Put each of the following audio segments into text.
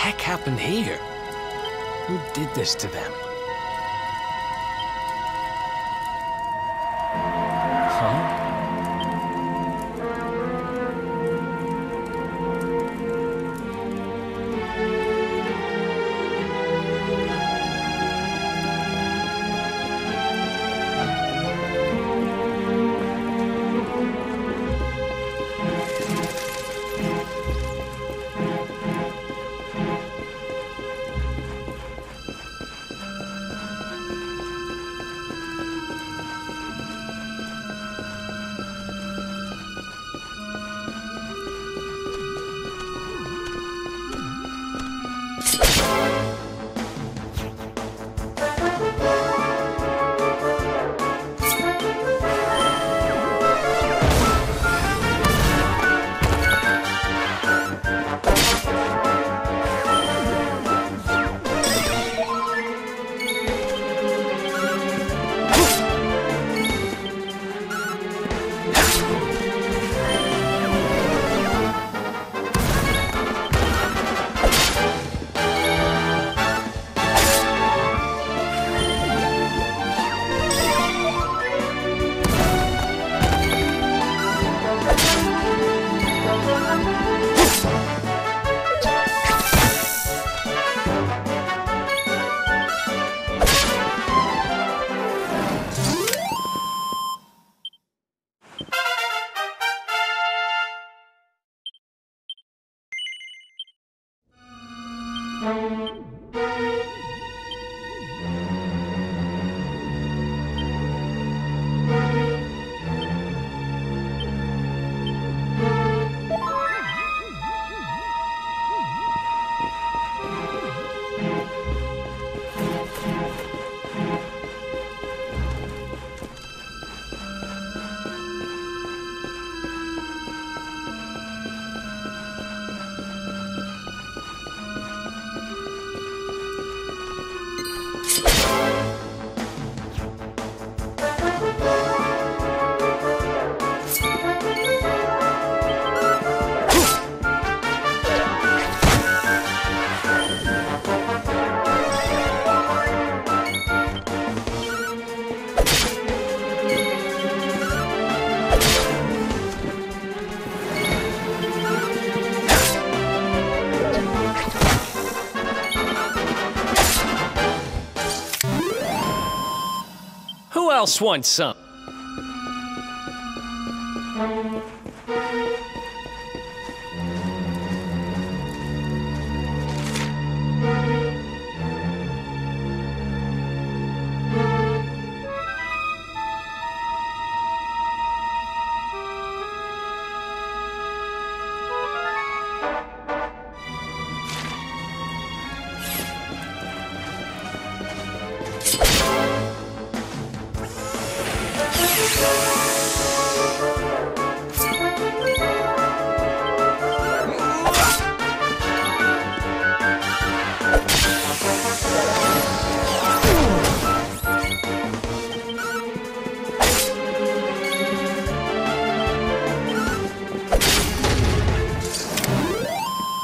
heck happened here? Who did this to them? Huh? Who else wants some?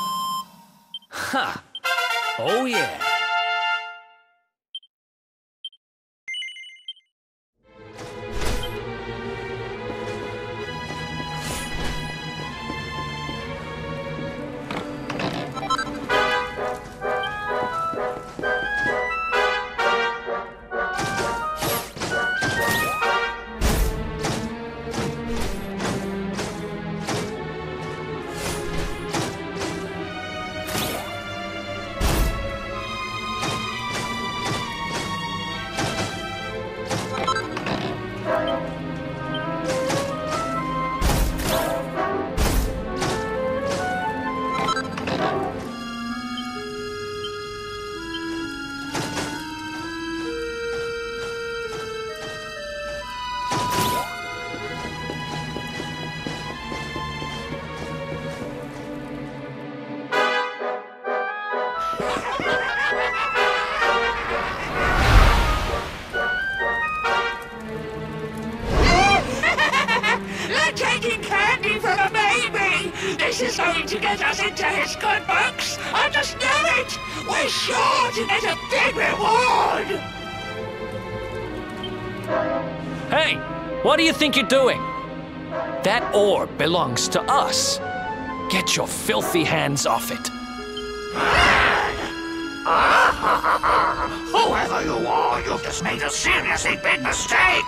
Huh. Oh, yeah. We're sure to get a big reward! Hey, what do you think you're doing? That orb belongs to us. Get your filthy hands off it. Whoever you are, you've just made a seriously big mistake!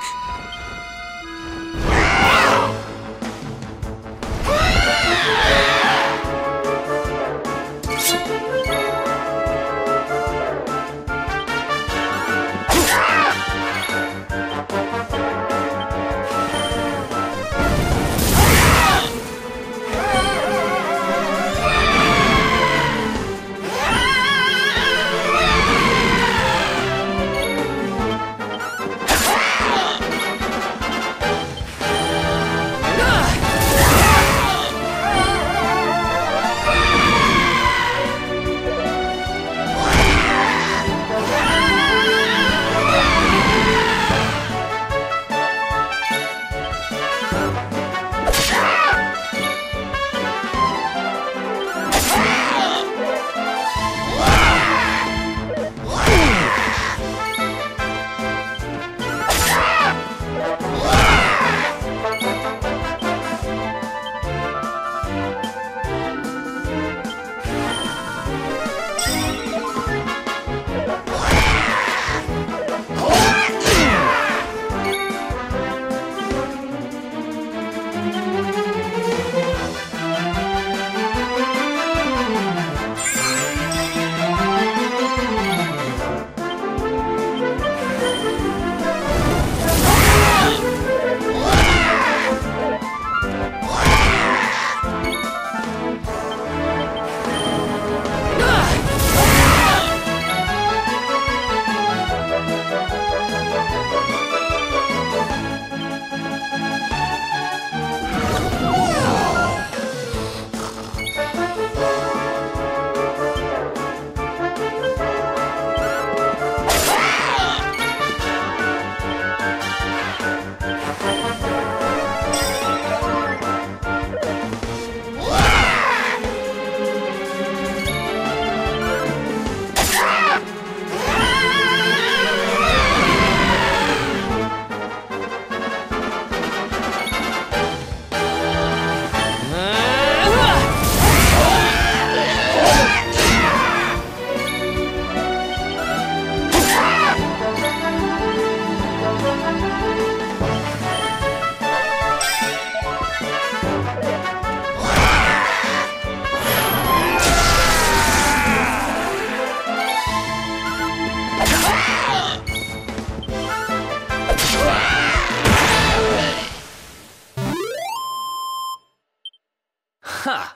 Ha!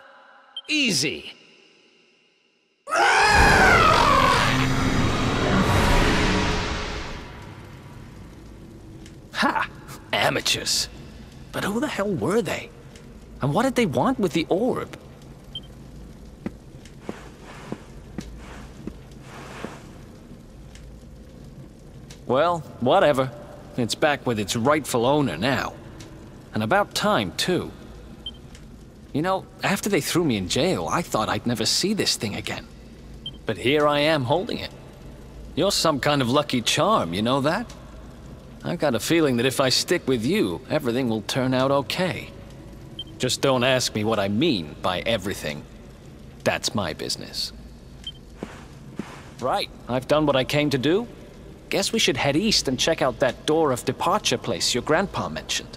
Easy. Ha! Amateurs. But who the hell were they? And what did they want with the orb? Well, whatever. It's back with its rightful owner now. And about time, too. You know, after they threw me in jail, I thought I'd never see this thing again. But here I am holding it. You're some kind of lucky charm, you know that? I've got a feeling that if I stick with you, everything will turn out okay. Just don't ask me what I mean by everything. That's my business. Right, I've done what I came to do. Guess we should head east and check out that door of departure place your grandpa mentioned.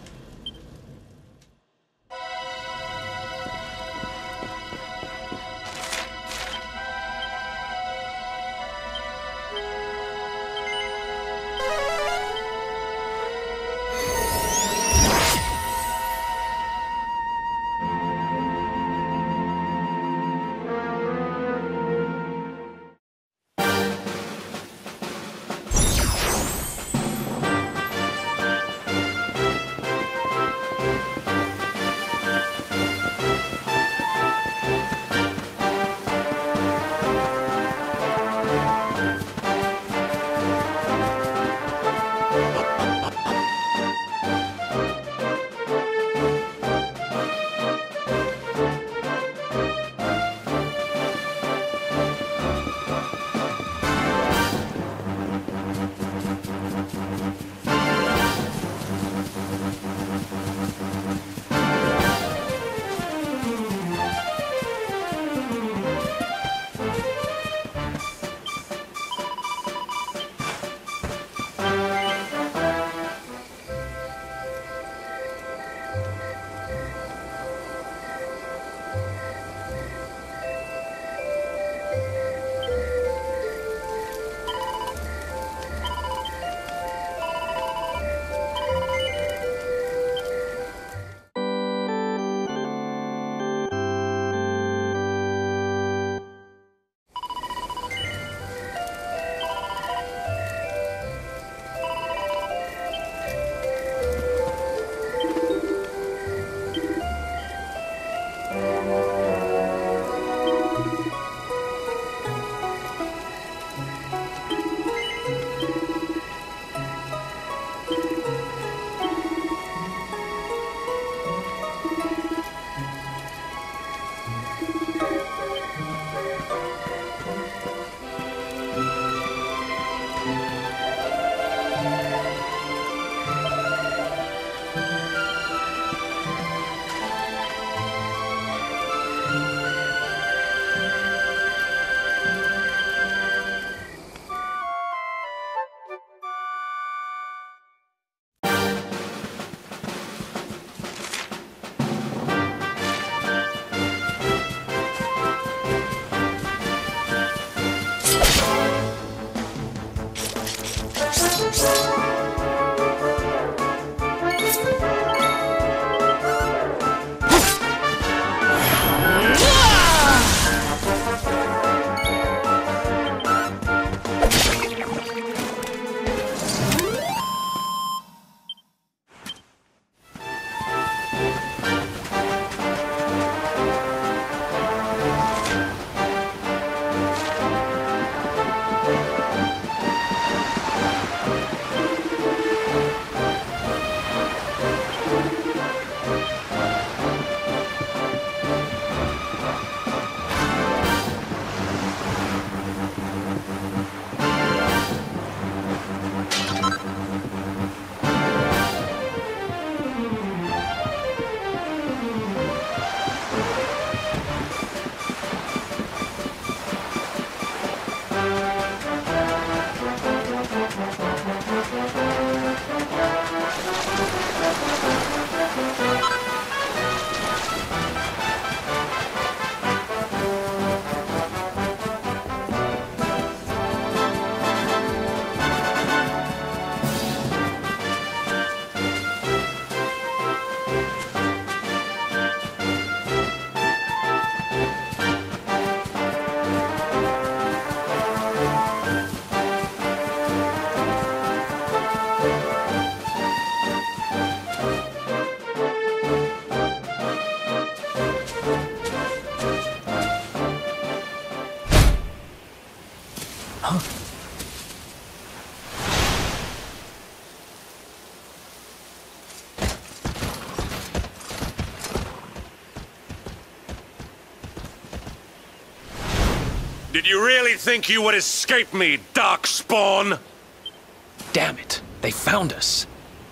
Did you really think you would escape me, Darkspawn? Damn it, they found us.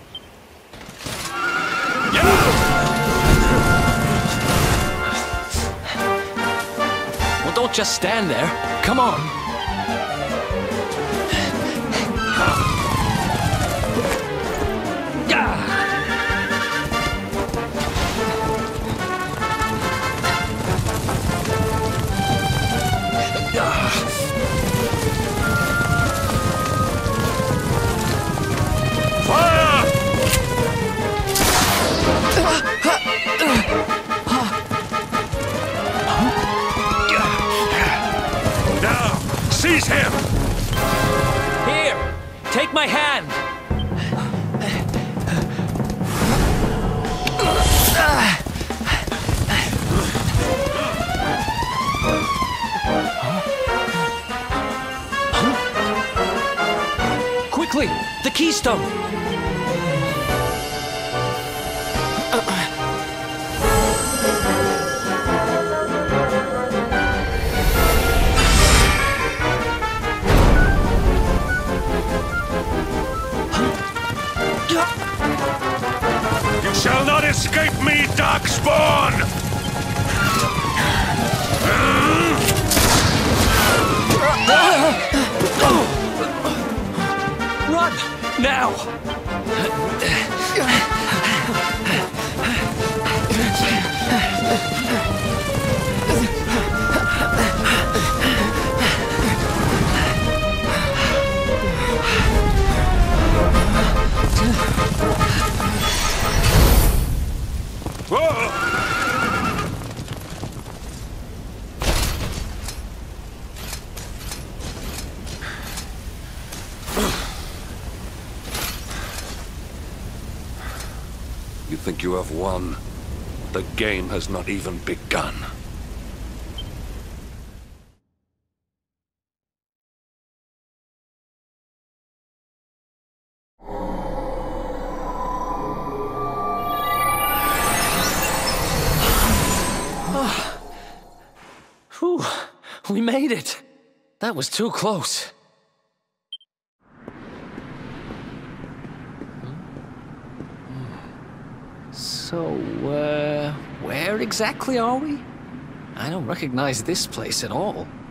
Well, don't just stand there. Come on. Now, seize him! Here, take my hand. Quickly, the keystone. You shall not escape me, Darkspawn! Run! Now! You think you have won? The game has not even begun. Whew, we made it. That was too close. So, where exactly are we? I don't recognize this place at all.